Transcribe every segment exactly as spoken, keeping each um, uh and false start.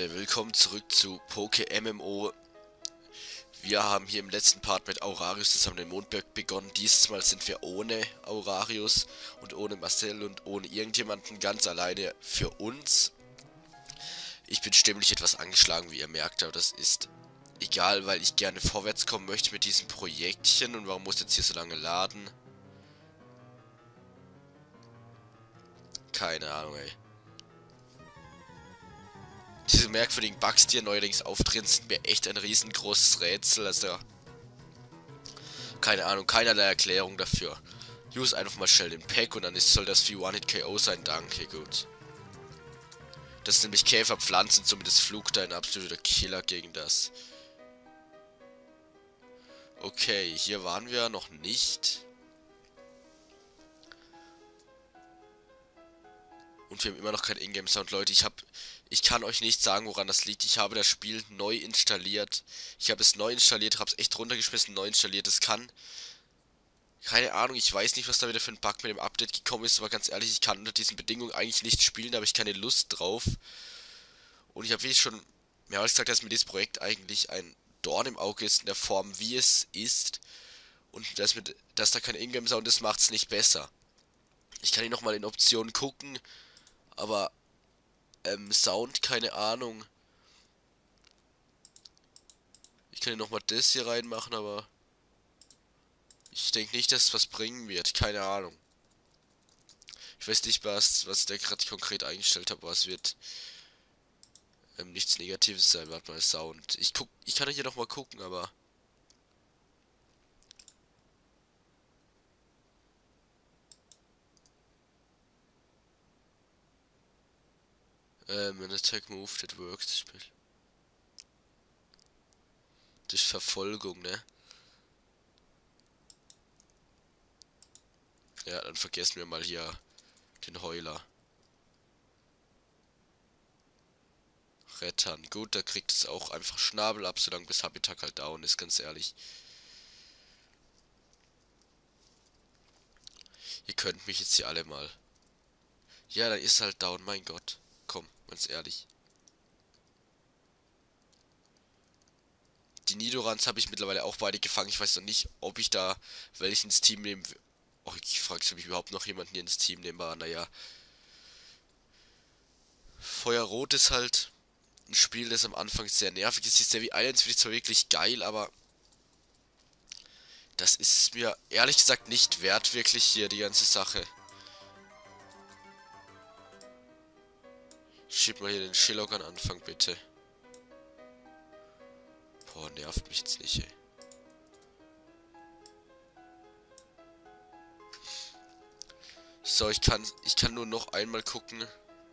Leute, willkommen zurück zu Poke M M O. Wir haben hier im letzten Part mit Aurarius zusammen den Mondberg begonnen. Diesmal sind wir ohne Aurarius und ohne Marcel und ohne irgendjemanden, ganz alleine für uns. Ich bin stimmlich etwas angeschlagen, wie ihr merkt, aber das ist egal, weil ich gerne vorwärts kommen möchte mit diesem Projektchen. Und warum muss jetzt hier so lange laden? Keine Ahnung, ey. Diese merkwürdigen Bugs, die hier neuerdings auftreten, sind mir echt ein riesengroßes Rätsel. Also, keine Ahnung, keinerlei Erklärung dafür. Use einfach mal schnell den Pack und dann ist, soll das für One-Hit-K O sein. Danke, gut. Das sind nämlich Käferpflanzen, zumindest Flug da ein absoluter Killer gegen das. Okay, hier waren wir noch nicht. Und wir haben immer noch keinen Ingame-Sound, Leute. Ich habe, ich kann euch nicht sagen, woran das liegt. Ich habe das Spiel neu installiert. Ich habe es neu installiert, habe es echt runtergeschmissen, neu installiert. Es kann, keine Ahnung, ich weiß nicht, was da wieder für ein Bug mit dem Update gekommen ist. Aber ganz ehrlich, ich kann unter diesen Bedingungen eigentlich nicht spielen. Da habe ich keine Lust drauf. Und ich habe wirklich schon mehrmals gesagt, dass mir dieses Projekt eigentlich ein Dorn im Auge ist, in der Form, wie es ist. Und dass, mit, dass da kein Ingame-Sound ist, macht es nicht besser. Ich kann hier nochmal in Optionen gucken. Aber, ähm, Sound, keine Ahnung. Ich kann hier nochmal das hier reinmachen, aber ich denke nicht, dass es was bringen wird. Keine Ahnung. Ich weiß nicht, was, was ich da gerade konkret eingestellt habe, aber es wird ähm, nichts Negatives sein. Warte mal, Sound. Ich guck, ich kann hier nochmal gucken, aber ähm, an Attack Move that works. Spiel. Durch Verfolgung, ne? Ja, dann vergessen wir mal hier den Heuler. Rettern. Gut, da kriegt es auch einfach Schnabel ab, solange bis Habitat halt down ist, ganz ehrlich. Ihr könnt mich jetzt hier alle mal. Ja, dann ist halt down, mein Gott. Komm, ganz ehrlich. Die Nidorans habe ich mittlerweile auch beide gefangen. Ich weiß noch nicht, ob ich da welchen ins Team nehmen will. Oh, ich frage mich, ob ich überhaupt noch jemanden hier ins Team nehmen war. Naja. Feuerrot ist halt ein Spiel, das am Anfang sehr nervig ist. Die Savvy Islands finde ich zwar wirklich geil, aber das ist mir ehrlich gesagt nicht wert, wirklich hier die ganze Sache. Schieb mal hier den Shillock an Anfang, bitte. Boah, nervt mich jetzt nicht, ey. So, ich kann, ich kann nur noch einmal gucken.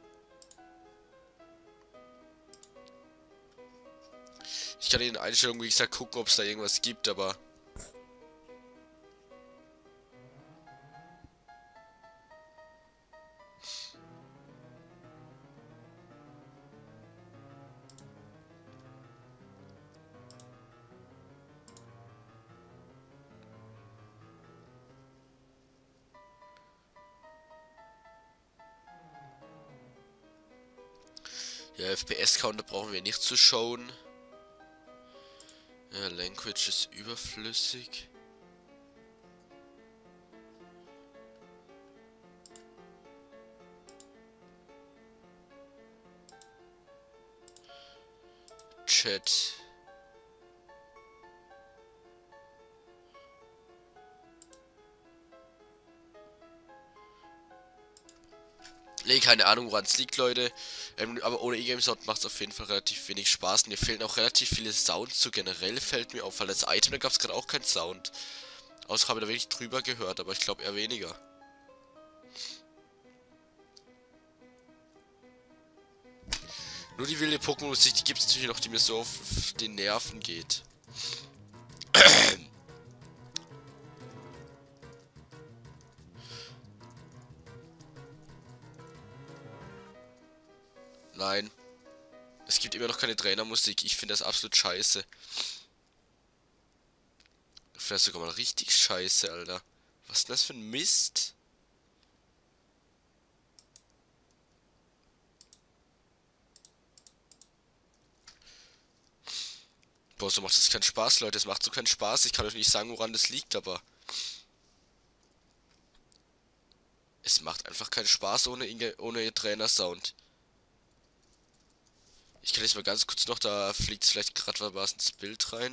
Ich kann in den Einstellungen, wie gesagt, gucken, ob es da irgendwas gibt, aber ja, F P S-Counter brauchen wir nicht zu schauen. Ja, Language ist überflüssig. Chat. Nee, keine Ahnung, woran es liegt, Leute. Ähm, aber ohne E-Game-Sound macht es auf jeden Fall relativ wenig Spaß. Und mir fehlen auch relativ viele Sounds. So generell fällt mir auf, weil das Item, da gab es gerade auch keinen Sound. Außer habe ich da wirklich drüber gehört, aber ich glaube eher weniger. Nur die wilde Pokémon-Musik, die gibt es natürlich noch, die mir so auf den Nerven geht. Nein. Es gibt immer noch keine Trainermusik. Ich finde das absolut scheiße. Ich finde das sogar mal richtig scheiße, Alter. Was ist denn das für ein Mist? Boah, so macht das keinen Spaß, Leute. Es macht so keinen Spaß. Ich kann euch nicht sagen, woran das liegt, aber es macht einfach keinen Spaß ohne, Inge ohne Trainer-Sound. Ich kann jetzt mal ganz kurz noch, da fliegt vielleicht gerade was ins Bild rein.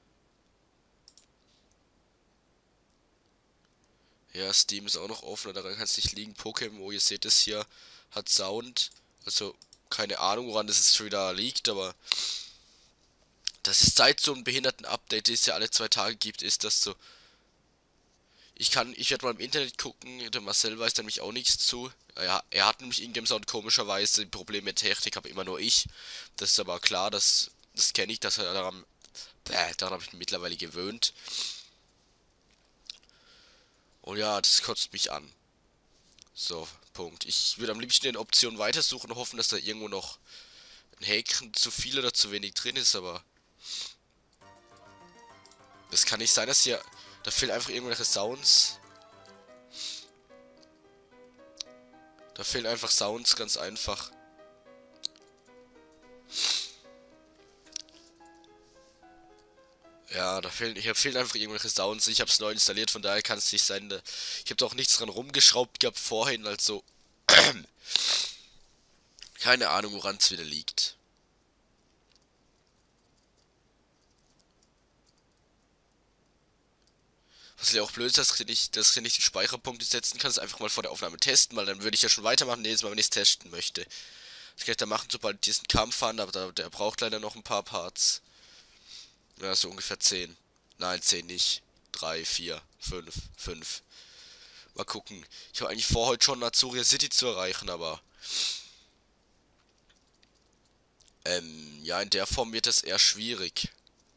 Ja, Steam ist auch noch offen, daran kann es nicht liegen. Pokémon, ihr seht es hier, hat Sound. Also, keine Ahnung, woran das jetzt wieder liegt, aber dass es seit so einem behinderten Update, das es ja alle zwei Tage gibt, ist das so. Ich kann, ich werde mal im Internet gucken, der Marcel weiß nämlich auch nichts zu. Ja, er hat nämlich Ingame-Sound komischerweise Probleme mit Technik, aber immer nur ich. Das ist aber klar, das, das kenne ich, dass er daran, bäh, daran habe ich mich mittlerweile gewöhnt. Und ja, das kotzt mich an. So, Punkt. Ich würde am liebsten in Optionen weitersuchen und hoffen, dass da irgendwo noch ein Häkchen zu viel oder zu wenig drin ist, aber das kann nicht sein, dass hier, da fehlen einfach irgendwelche Sounds. Da fehlen einfach Sounds, ganz einfach. Ja, da fehlen, hier fehlen einfach irgendwelche Sounds. Ich habe es neu installiert, von daher kann es nicht sein. Da, ich habe da auch nichts dran rumgeschraubt gehabt vorhin, also keine Ahnung, woran es wieder liegt. Was ja auch blöd ist, dass ich nicht, dass ich nicht die Speicherpunkte setzen kann, ist einfach mal vor der Aufnahme testen, weil dann würde ich ja schon weitermachen, jedes Mal, wenn ich es testen möchte. Das kann ich dann machen, sobald diesen Kampf an, aber der, der braucht leider noch ein paar Parts. Ja, so ungefähr zehn. Nein, zehn nicht. drei, vier, fünf, fünf. Mal gucken. Ich habe eigentlich vor, heute schon Azuria City zu erreichen, aber ähm, ja, in der Form wird das eher schwierig.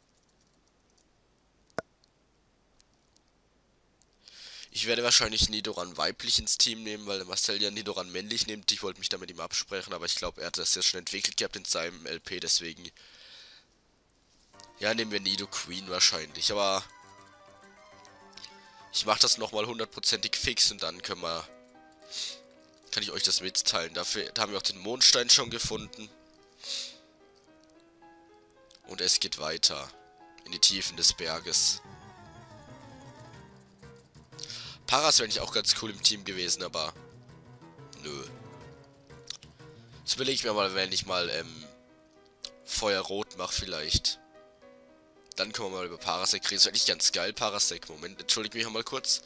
Ich werde wahrscheinlich Nidoran weiblich ins Team nehmen, weil der Marcel ja Nidoran männlich nimmt. Ich wollte mich da mit ihm absprechen, aber ich glaube, er hat das ja schon entwickelt gehabt in seinem L P, deswegen ja, nehmen wir Nido Queen wahrscheinlich, aber ich mache das nochmal hundertprozentig fix und dann können wir, kann ich euch das mitteilen. Dafür, da haben wir auch den Mondstein schon gefunden. Und es geht weiter in die Tiefen des Berges. Paras wäre eigentlich auch ganz cool im Team gewesen, aber nö. Das überlege ich mir mal, wenn ich mal ähm, Feuerrot mache vielleicht. Dann können wir mal über Parasec reden. Das wäre eigentlich ganz geil, Parasec. Moment, entschuldige mich mal kurz.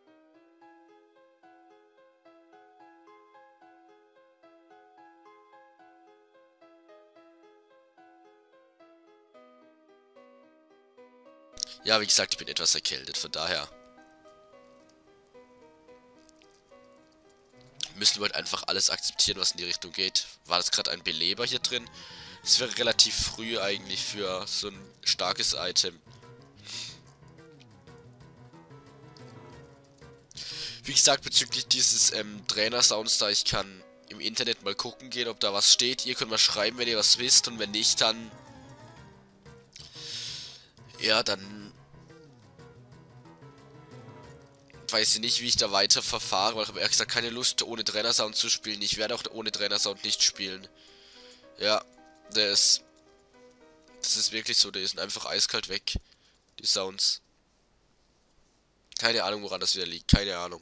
Ja, wie gesagt, ich bin etwas erkältet, von daher müssen wir halt einfach alles akzeptieren, was in die Richtung geht. War das gerade ein Beleber hier drin? Es wäre relativ früh eigentlich für so ein starkes Item. Wie gesagt, bezüglich dieses ähm, Trainer-Sounds da, ich kann im Internet mal gucken gehen, ob da was steht. Ihr könnt mal schreiben, wenn ihr was wisst, und wenn nicht, dann ja, dann weiß ich nicht, wie ich da weiter verfahre, weil ich habe ehrlich gesagt keine Lust, ohne Trainer-Sound zu spielen. Ich werde auch ohne Trainer-Sound nicht spielen. Ja, der ist, das ist wirklich so, der ist einfach eiskalt weg, die Sounds. Keine Ahnung, woran das wieder liegt, keine Ahnung.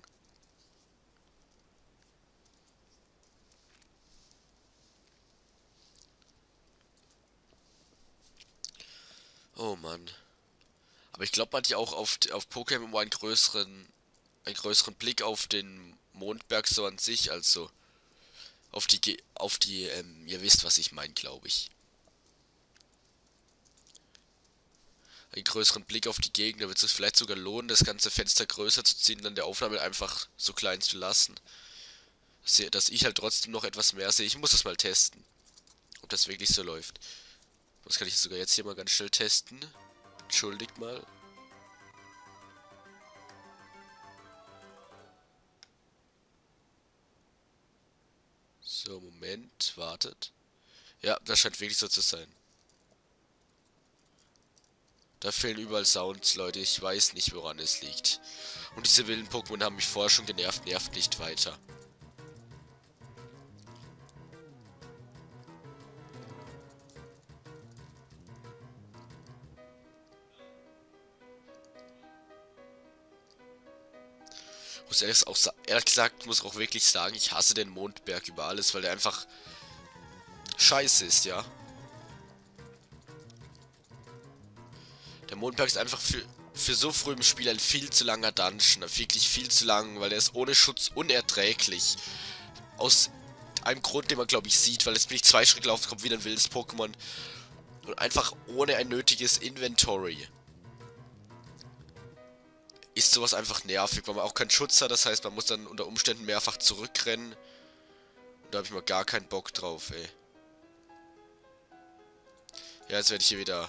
Oh Mann. Aber ich glaube, man hat ja auch auf, auf Pokémon einen größeren, einen größeren Blick auf den Mondberg so an sich, also auf die, Ge auf die, ähm, ihr wisst, was ich meine, glaube ich. Einen größeren Blick auf die Gegend, da wird es sich vielleicht sogar lohnen, das ganze Fenster größer zu ziehen, dann der Aufnahme einfach so klein zu lassen. Dass ich halt trotzdem noch etwas mehr sehe. Ich muss das mal testen, ob das wirklich so läuft. Das kann ich sogar jetzt hier mal ganz schnell testen. Entschuldigt mal. So, Moment, wartet. Ja, das scheint wirklich so zu sein. Da fehlen überall Sounds, Leute. Ich weiß nicht, woran es liegt. Und diese wilden Pokémon haben mich vorher schon genervt. Nervt nicht weiter. Muss ehrlich, auch, ehrlich gesagt, muss auch wirklich sagen, ich hasse den Mondberg über alles, weil der einfach scheiße ist, ja. Der Mondberg ist einfach für, für so früh im Spiel ein viel zu langer Dungeon. Wirklich viel zu lang, weil der ist ohne Schutz unerträglich. Aus einem Grund, den man, glaube ich, sieht, weil jetzt bin ich zwei Schritte gelaufen, kommt wieder ein wildes Pokémon. Und einfach ohne ein nötiges Inventory. Ist sowas einfach nervig, weil man auch keinen Schutz hat. Das heißt, man muss dann unter Umständen mehrfach zurückrennen. Und da habe ich mal gar keinen Bock drauf, ey. Ja, jetzt werde ich hier wieder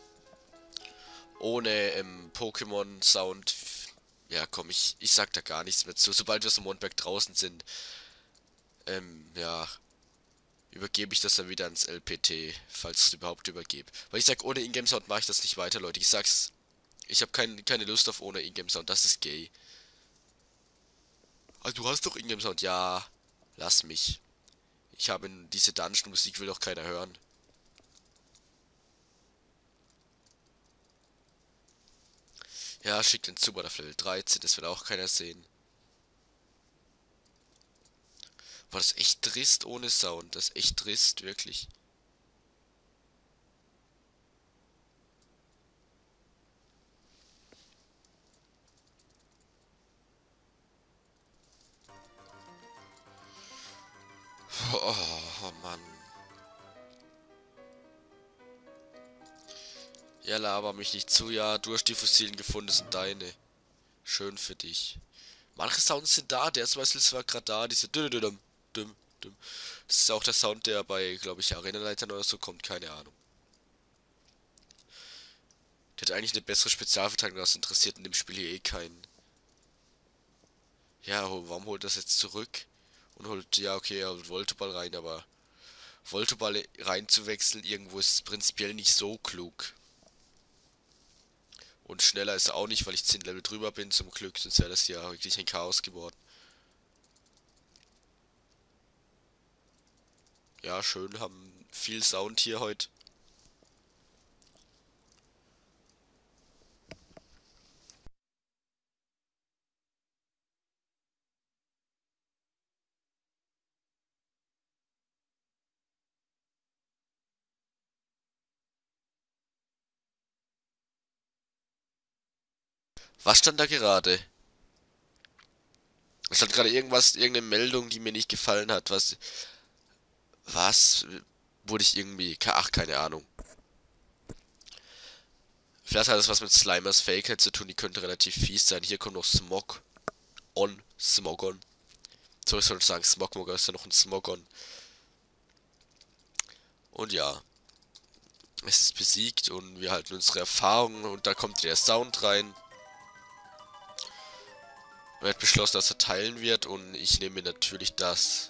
ohne ähm, Pokémon-Sound. Ja, komm, ich, ich sag da gar nichts mehr zu. Sobald wir aus dem Mondberg draußen sind, ähm, ja, übergebe ich das dann wieder ans L P T, falls ich es überhaupt übergebe. Weil ich sag, ohne Ingame-Sound mache ich das nicht weiter, Leute. Ich sag's, ich habe kein, keine Lust auf ohne Ingame-Sound, das ist gay. Ah, du hast doch Ingame-Sound. Ja, lass mich. Ich habe diese Dungeon-Musik, will doch keiner hören. Ja, schickt den Zubat auf Level dreizehn, das will auch keiner sehen. Boah, das ist echt trist ohne Sound. Das ist echt trist, wirklich. Oh, Mann. Ja, laber mich nicht zu. Ja, du hast die Fossilien gefunden, das sind deine. Schön für dich. Manche Sounds sind da. Der zum Beispiel war gerade da. Diese düm, düm, düm, düm. Das ist auch der Sound, der bei, glaube ich, Arenaleitern oder so kommt. Keine Ahnung. Der hat eigentlich eine bessere Spezialverteidigung. Das interessiert in dem Spiel hier eh keinen. Ja, warum holt das jetzt zurück? Und holt, ja, okay, er holt Voltoball rein, aber Voltoball reinzuwechseln irgendwo ist prinzipiell nicht so klug. Und schneller ist er auch nicht, weil ich zehn Level drüber bin, zum Glück, sonst wäre das hier wirklich ein Chaos geworden. Ja, schön, haben viel Sound hier heute. Was stand da gerade? Es stand gerade irgendwas, irgendeine Meldung, die mir nicht gefallen hat. Was? Was? Wurde ich irgendwie. Ach, keine Ahnung. Vielleicht hat das was mit Slimers Fähigkeit zu tun, die könnte relativ fies sein. Hier kommt noch Smog. On. Smogon. So, ich soll sagen, Smogmogger ist ja noch ein Smogon. Und ja. Es ist besiegt und wir halten unsere Erfahrungen und da kommt der Sound rein. Er hat beschlossen, dass er teilen wird und ich nehme natürlich das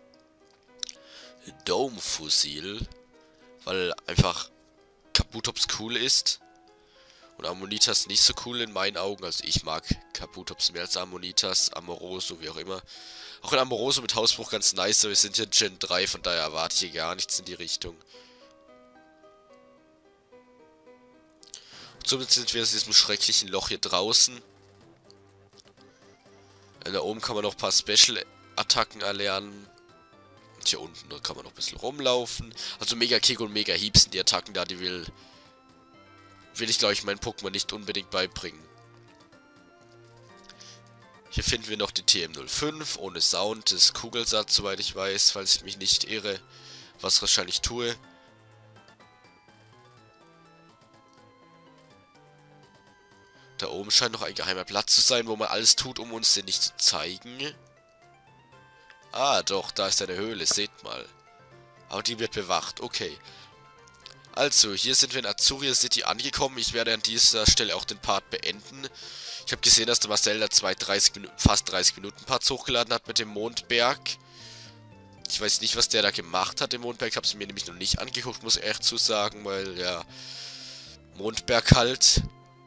Dome-Fossil, weil einfach Kabutops cool ist und Ammonitas nicht so cool in meinen Augen. Also ich mag Kabutops mehr als Ammonitas, Amoroso, wie auch immer. Auch in Amoroso mit Hausbruch ganz nice, aber wir sind hier in Gen drei, von daher erwarte ich hier gar nichts in die Richtung. Und somit sind wir aus diesem schrecklichen Loch hier draußen. Da oben kann man noch ein paar Special-Attacken erlernen. Und hier unten da kann man noch ein bisschen rumlaufen. Also Mega Kick und Mega Hieb sind die Attacken da, die will, will ich, glaube ich, meinen Pokémon nicht unbedingt beibringen. Hier finden wir noch die T M null fünf, ohne Sound, das ist Kugelsatz, soweit ich weiß, falls ich mich nicht irre, was ich wahrscheinlich tue. Da oben scheint noch ein geheimer Platz zu sein, wo man alles tut, um uns den nicht zu zeigen. Ah, doch, da ist eine Höhle, seht mal. Aber die wird bewacht, okay. Also, hier sind wir in Azuria City angekommen. Ich werde an dieser Stelle auch den Part beenden. Ich habe gesehen, dass der Marcel da zwei dreißig Minuten, fast dreißig Minuten Parts hochgeladen hat mit dem Mondberg. Ich weiß nicht, was der da gemacht hat im Mondberg. Ich habe es mir nämlich noch nicht angeguckt, muss ich echt zu sagen, weil, ja, Mondberg halt.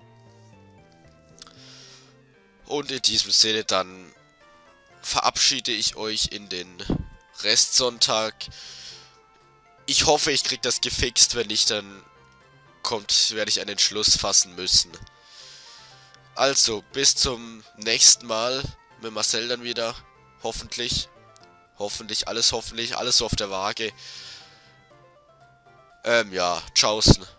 Und in diesem Sinne dann verabschiede ich euch in den Restsonntag. Ich hoffe, ich kriege das gefixt. Wenn nicht, dann kommt, werde ich einen Entschluss fassen müssen. Also, bis zum nächsten Mal. Mit Marcel dann wieder. Hoffentlich. Hoffentlich, alles hoffentlich, alles so auf der Waage. Ähm, ja, tschaußen.